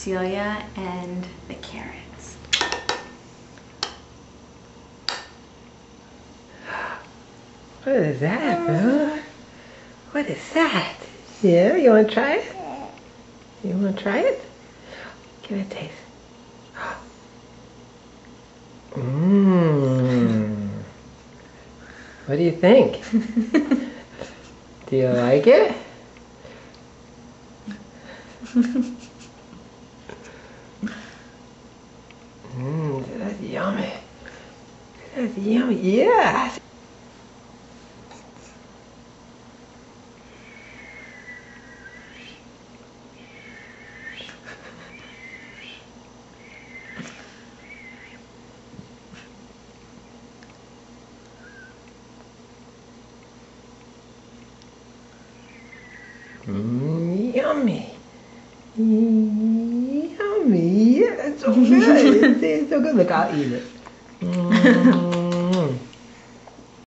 Celia and the carrots. What is that, Boo? What is that? Yeah, you want to try it? You want to try it? Give it a taste. Mmm. What do you think? Do you like it? Mmm, that's yummy. That's yummy, yeah. Yummy. Yummy. Yeah, it's so good. It's so good. Look, I'll eat it.